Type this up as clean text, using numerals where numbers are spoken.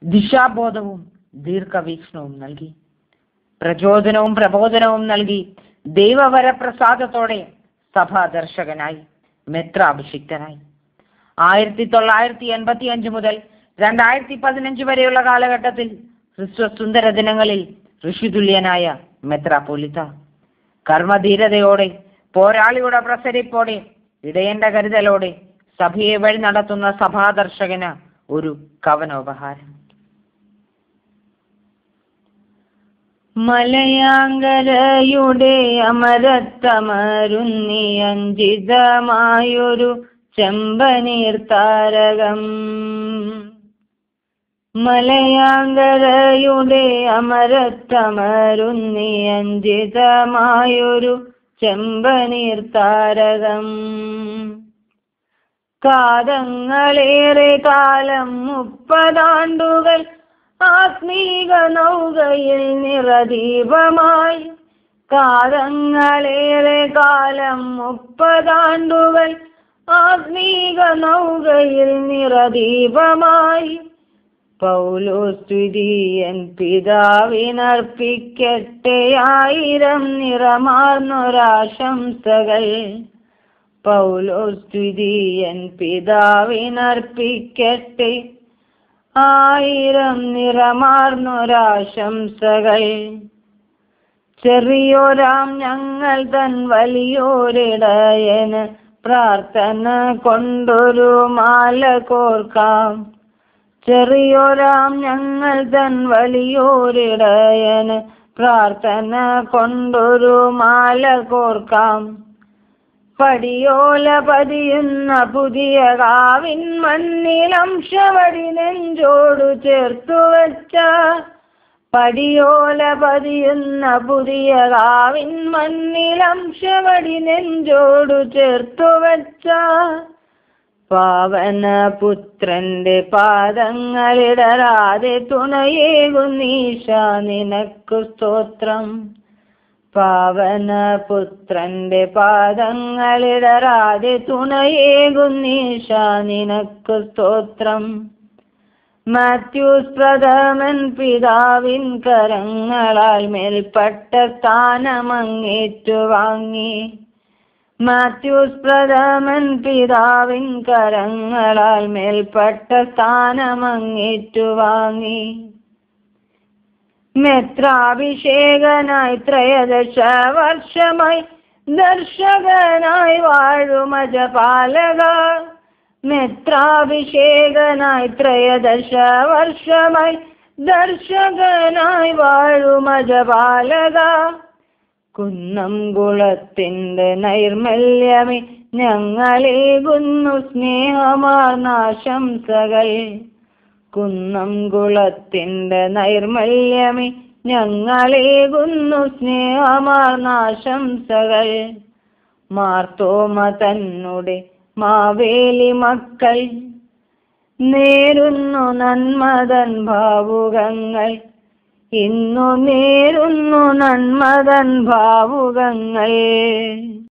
ദിശാബോധവും ദീർഘവീക്ഷണവും നൽകി. പ്രചോദനവും പ്രബോധനവും നൽകി ദൈവവരപ്രസാദത്തോടെ സഭാദർശകനായി, മെത്രാഭിഷിക്തനായി. 1985 മുതൽ 2015 വരെയുള്ള കാലഘട്ടത്തിൽ ഹ്രസ്വസുന്ദര ദിനങ്ങളിൽ ഋഷിതുല്യനായ മെത്രാപ്പൊലീത്ത കർമ്മധീരതയോടെ, പോരാളിയുടെ പ്രസരിപ്പോടെ, ഇടയന്റെ കരുതലോടെ സഭയെ വഴി നടത്തുന്ന സഭാദർശകന് ഒരു കവനോപഹാരം. മലയാങ്കരയുടെ അമരത്തമരുന്നി അഞ്ചിതമായൊരു ചെമ്പനീർ താരകം. മലയാങ്കരയുടെ അമരത്തമരുന്നി അഞ്ചിതമായൊരു ചെമ്പനീർ താരകം. കാലങ്ങളേറെ കാലം 30 ആണ്ടുകൾ ആത്മീക നൗകയിൽ നിറദീപമായി. കാലങ്ങളേറെ കാലം 30 ആണ്ടുകൾ ആത്മീക നൗകയിൽ നിറദീപമായി. പൗലോസ് തുര്യൻ പിതാവിനർപ്പിക്കട്ടെ 1000 നിറമാർന്നൊരാശംസകൾ. പൗലോസ് തുര്യൻ പിതാവിനർപ്പിക്കട്ടെ 1000 നിറമാർന്നൊരാശംസകൾ. ചെറിയോരാം ഞങ്ങൾ തൻ വലിയോരിടയന് പ്രാർത്ഥന കൊണ്ടൊരു മാല കോർക്കാം. ചെറിയോരാം ഞങ്ങൾ തൻ വലിയോരിടയന് പ്രാർത്ഥന കൊണ്ടൊരു മാല കോർക്കാം. പടിയോല പതിയുന്ന പുതിയ കാവിൻ മണ്ണിൽ അംശവടി നെഞ്ചോടു ചേർത്തു വച്ച. പടിയോല പതിയുന്ന പുതിയ കാവിൻ മണ്ണിൽ അംശവടി നെഞ്ചോടു ചേർത്തു വച്ച. പാവന പുത്രന്റെ പാദങ്ങളിടരാതെ തുണയേകുന്നീശ നിനക്കു സ്തോത്രം. പാവന പുത്രന്റെ പാദങ്ങളിടരാതെ തുണയേകുന്നീശ നിനക്കു സ്തോത്രം. മാത്യൂസ് പ്രഥമൻ പിതാവിൻ കരങ്ങളാൽ മേൽപ്പെട്ട സ്ഥാനമങ്ങേറ്റുവാങ്ങി. മാത്യൂസ് പ്രഥമൻ പിതാവിൻ കരങ്ങളാൽ മേൽപ്പെട്ട സ്ഥാനമങ്ങേറ്റുവാങ്ങി. മെത്രാഭിഷേകനായി 13 വർഷമായി ദർശകനായി വാഴുമജപാലക. മെത്രാഭിഷേകനായി 13 വർഷമായി ദർശകനായി വാഴുമജപാലക. കുന്നംകുളത്തിന്റെ നൈർമല്യമേ ഞങ്ങളേകുന്നു സ്നേഹമാർന്നാശംസകൾ. കുന്നംകുളത്തിന്റെ നൈർമല്യമേ ഞങ്ങളേകുന്നു സ്നേഹമാർന്നാശംസകൾ. മാർത്തോമ തന്നുടെ മാവേലി മക്കൾ നേരുന്നു നന്മതൻ ഭാവുകങ്ങൾ. ഇന്നു നേരുന്നു നന്മതൻ ഭാവുകങ്ങൾ.